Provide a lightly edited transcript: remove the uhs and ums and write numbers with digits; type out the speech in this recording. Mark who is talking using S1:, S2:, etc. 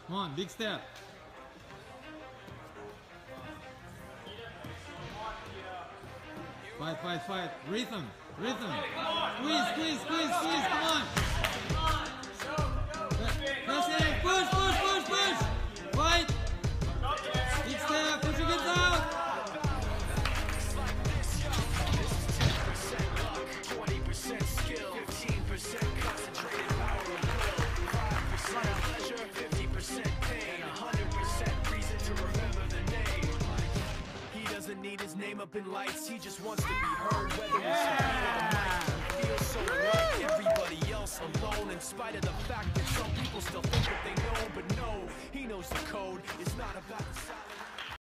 S1: Come on, big step. Fight, fight, fight. Rhythm, rhythm. Squeeze, squeeze, squeeze, squeeze. Come on. Press it. Push, push, push, push. Fight. Big step. Push your hips out.
S2: 20% skill, 15% concentrated power of will, 5% pleasure, 50% pain, 100% reason to remember the name. He doesn't need his name up in lights, he just wants to be heard, whether it's the beat or the mic. Feels so unlike everybody else alone, in spite of the fact that some people still think that they know, but no, he knows the code. It's not about the silence.